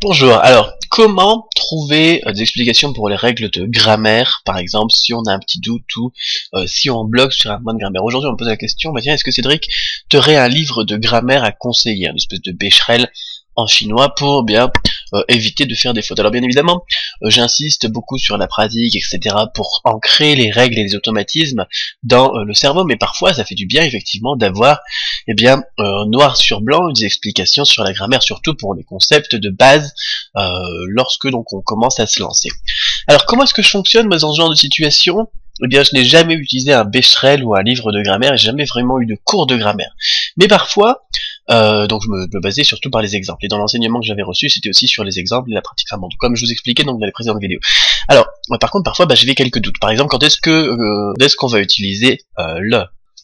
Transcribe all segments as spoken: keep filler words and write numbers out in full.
Bonjour, alors comment trouver euh, des explications pour les règles de grammaire, par exemple, si on a un petit doute ou euh, si on bloque sur un mot de grammaire. Aujourd'hui on me pose la question, bah tiens, est-ce que Cédric t'aurait un livre de grammaire à conseiller, une espèce de Becherel en chinois pour bien euh, éviter de faire des fautes. Alors bien évidemment, euh, j'insiste beaucoup sur la pratique, et cetera pour ancrer les règles et les automatismes dans euh, le cerveau, mais parfois ça fait du bien effectivement d'avoir eh bien euh, noir sur blanc des explications sur la grammaire, surtout pour les concepts de base euh, lorsque donc on commence à se lancer. Alors comment est-ce que je fonctionne moi, dans ce genre de situation? Eh bien, je n'ai jamais utilisé un Becherel ou un livre de grammaire, et j'ai jamais vraiment eu de cours de grammaire. Mais parfois, euh, donc je me, me basais surtout par les exemples. Et dans l'enseignement que j'avais reçu, c'était aussi sur les exemples et la pratique grammaire, comme je vous expliquais donc dans les précédentes vidéos. Alors, ouais, par contre, parfois, bah, j'avais quelques doutes. Par exemple, quand est-ce que, euh, est-ce qu'on va utiliser euh, le?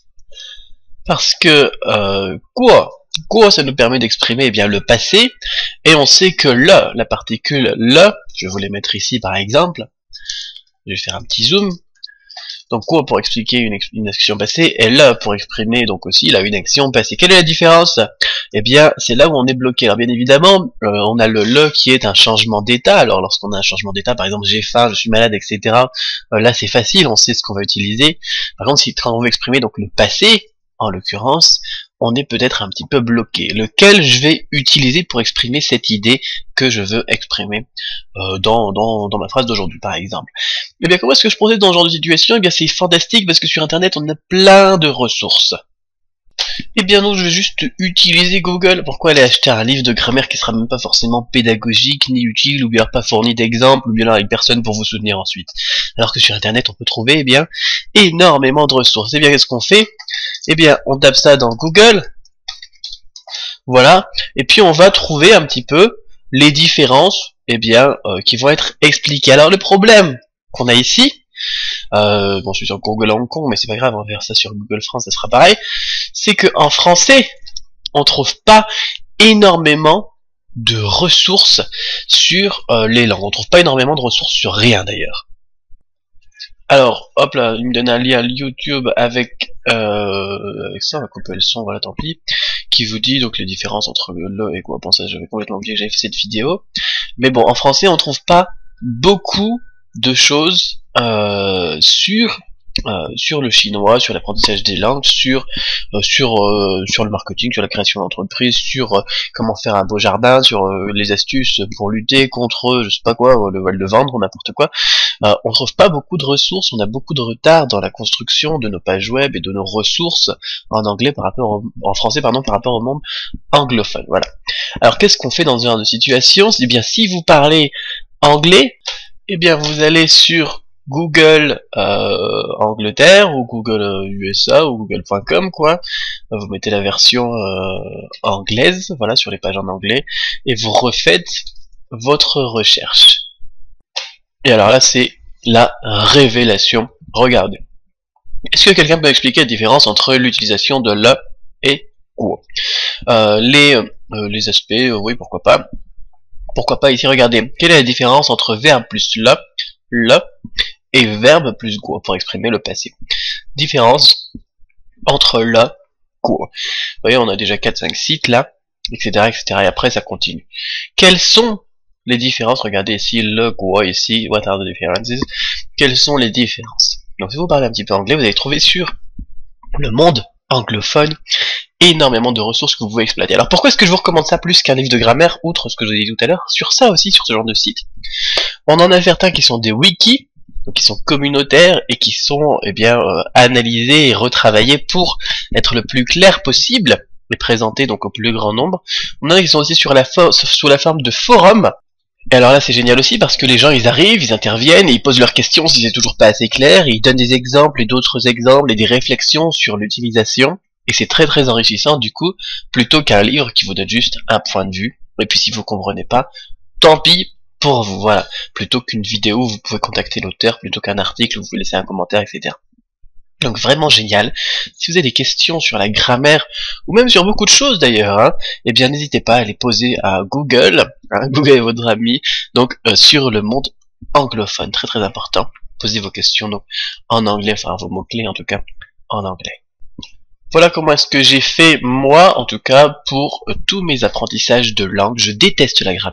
Parce que euh, quoi Quoi, ça nous permet d'exprimer eh bien le passé, et on sait que le, la particule le, je vais vous les mettre ici par exemple. Je vais faire un petit zoom. Donc quoi pour expliquer une, une action passée, et là pour exprimer donc aussi là une action passée. Quelle est la différence? Eh bien c'est là où on est bloqué. Alors bien évidemment, euh, on a le le qui est un changement d'état. Alors lorsqu'on a un changement d'état, par exemple j'ai faim, je suis malade, et cetera. Euh, là c'est facile, on sait ce qu'on va utiliser. Par contre si quand on veut exprimer donc le passé, en l'occurrence, on est peut-être un petit peu bloqué. Lequel je vais utiliser pour exprimer cette idée que je veux exprimer euh, dans, dans, dans ma phrase d'aujourd'hui, par exemple. Eh bien, comment est-ce que je procède dans ce genre de situation? Eh bien, c'est fantastique parce que sur Internet, on a plein de ressources. Eh bien non, je vais juste utiliser Google. Pourquoi aller acheter un livre de grammaire qui sera même pas forcément pédagogique, ni utile, ou bien pas fourni d'exemples, ou bien là avec personne pour vous soutenir ensuite. Alors que sur Internet, on peut trouver, eh bien, énormément de ressources. Eh bien, qu'est-ce qu'on fait? Eh bien, on tape ça dans Google. Voilà. Et puis, on va trouver un petit peu les différences, eh bien, euh, qui vont être expliquées. Alors, le problème qu'on a ici, Euh, bon, je suis sur Google Hong Kong, mais c'est pas grave, on va faire ça sur Google France, ça sera pareil. C'est que en français, on trouve pas énormément de ressources sur euh, les langues. On trouve pas énormément de ressources sur rien d'ailleurs. Alors, hop là, il me donne un lien YouTube avec, euh, avec ça, on va couper le son, voilà, tant pis, qui vous dit donc les différences entre le le et quoi. Bon, ça, j'avais complètement oublié que j'avais fait cette vidéo. Mais bon, en français, on trouve pas beaucoup de choses euh, sur euh, sur le chinois, sur l'apprentissage des langues, sur euh, sur euh, sur le marketing, sur la création d'entreprise, sur euh, comment faire un beau jardin, sur euh, les astuces pour lutter contre je sais pas quoi, le vol de vendre ou n'importe quoi. Euh, on trouve pas beaucoup de ressources, on a beaucoup de retard dans la construction de nos pages web et de nos ressources en anglais par rapport au, en français pardon par rapport au monde anglophone. Voilà. Alors qu'est-ce qu'on fait dans ce genre de situation? Eh bien si vous parlez anglais, eh bien vous allez sur Google euh, Angleterre ou Google euh, U S A ou Google point com quoi. Vous mettez la version euh, anglaise, voilà, sur les pages en anglais, et vous refaites votre recherche. Et alors là c'est la révélation. Regardez. Est-ce que quelqu'un peut expliquer la différence entre l'utilisation de le et quoi? euh, Les euh, les aspects, euh, oui pourquoi pas. Pourquoi pas ici, regardez. Quelle est la différence entre verbe plus le, le, et verbe plus go pour exprimer le passé? Différence entre le, go. Vous voyez, on a déjà quatre cinq sites là, et cetera, et cetera. Et après, ça continue. Quelles sont les différences? Regardez ici, le, go, ici, what are the differences? Quelles sont les différences? Donc, si vous parlez un petit peu anglais, vous allez trouver sur le monde anglophone énormément de ressources que vous pouvez exploiter. Alors pourquoi est-ce que je vous recommande ça plus qu'un livre de grammaire, outre ce que je vous ai dit tout à l'heure? Sur ça aussi, sur ce genre de site, on en a certains qui sont des wikis, donc qui sont communautaires et qui sont eh bien euh, analysés et retravaillés pour être le plus clair possible et présentés donc au plus grand nombre. On en a qui sont aussi sur la sous la forme de forums. Et alors là c'est génial aussi parce que les gens ils arrivent, ils interviennent et ils posent leurs questions si c'est toujours pas assez clair, et ils donnent des exemples et d'autres exemples et des réflexions sur l'utilisation. Et c'est très très enrichissant du coup, plutôt qu'un livre qui vous donne juste un point de vue. Et puis si vous comprenez pas, tant pis pour vous, voilà. Plutôt qu'une vidéo, vous pouvez contacter l'auteur, plutôt qu'un article, vous pouvez laisser un commentaire, et cetera. Donc vraiment génial. Si vous avez des questions sur la grammaire, ou même sur beaucoup de choses d'ailleurs, hein, eh bien n'hésitez pas à les poser à Google. Hein, Google est votre ami. Donc euh, sur le monde anglophone, très très important. Posez vos questions donc en anglais, enfin vos mots-clés en tout cas, en anglais. Voilà comment est-ce que j'ai fait, moi, en tout cas, pour euh, tous mes apprentissages de langue. Je déteste la grammaire.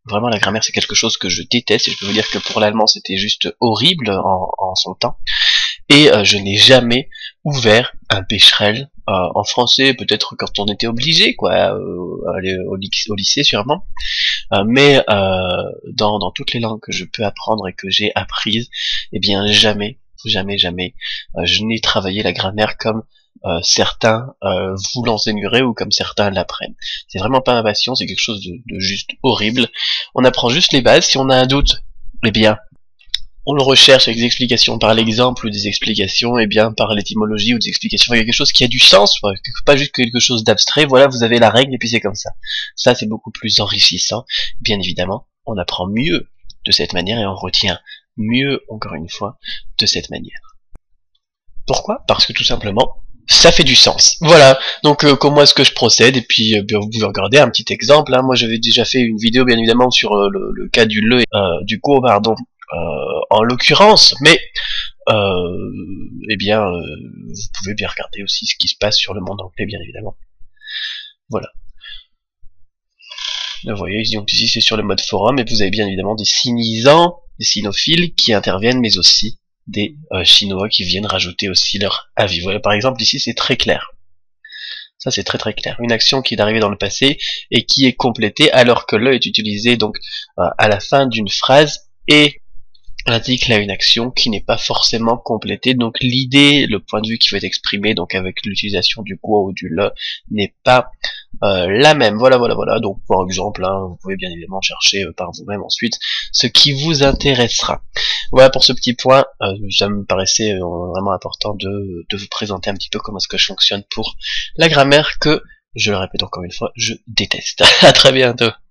Vraiment, la grammaire, c'est quelque chose que je déteste, et je peux vous dire que pour l'allemand, c'était juste horrible en, en son temps. Et euh, je n'ai jamais ouvert un Becherel. Euh, en français, peut-être quand on était obligé, quoi, euh, aller au, au lycée sûrement. Euh, mais euh, dans, dans toutes les langues que je peux apprendre et que j'ai apprises, eh bien jamais, jamais, jamais, euh, je n'ai travaillé la grammaire comme euh, certains euh, vous l'enseigneraient ou comme certains l'apprennent. C'est vraiment pas ma passion, c'est quelque chose de, de juste horrible. On apprend juste les bases. Si on a un doute, eh bien on le recherche avec des explications par l'exemple ou des explications eh bien par l'étymologie ou des explications par quelque chose qui a du sens, pas juste quelque chose d'abstrait. Voilà, vous avez la règle et puis c'est comme ça. Ça, c'est beaucoup plus enrichissant. Bien évidemment, on apprend mieux de cette manière et on retient mieux, encore une fois, de cette manière. Pourquoi? Parce que tout simplement, ça fait du sens. Voilà, donc euh, comment est-ce que je procède? Et puis euh, bien, vous pouvez regarder un petit exemple, hein. Moi j'avais déjà fait une vidéo bien évidemment sur euh, le, le cas du le, euh, du cours, pardon, Euh, en l'occurrence, mais euh, eh bien, euh, vous pouvez bien regarder aussi ce qui se passe sur le monde anglais, bien évidemment. Voilà. Vous voyez, donc ici c'est sur le mode forum, et vous avez bien évidemment des sinisants, des sinophiles qui interviennent, mais aussi des euh, Chinois qui viennent rajouter aussi leur avis. Voilà, par exemple, ici c'est très clair. Ça c'est très très clair. Une action qui est arrivée dans le passé et qui est complétée alors que le est utilisé donc euh, à la fin d'une phrase et indique là une action qui n'est pas forcément complétée. Donc l'idée, le point de vue qui va être exprimé donc avec l'utilisation du quoi ou du le n'est pas euh, la même. Voilà, voilà, voilà. Donc par exemple, hein, vous pouvez bien évidemment chercher euh, par vous-même ensuite ce qui vous intéressera. Voilà pour ce petit point. Euh, ça me paraissait euh, vraiment important de, de vous présenter un petit peu comment est-ce que je fonctionne pour la grammaire que, je le répète encore une fois, je déteste. À très bientôt.